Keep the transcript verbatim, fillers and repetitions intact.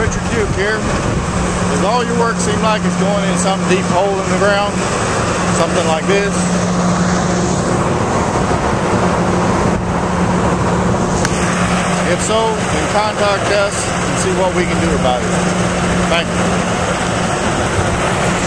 Richard Duke here. Does all your work seem like it's going in some deep hole in the ground? Something like this? If so, then contact us and see what we can do about it. Thank you.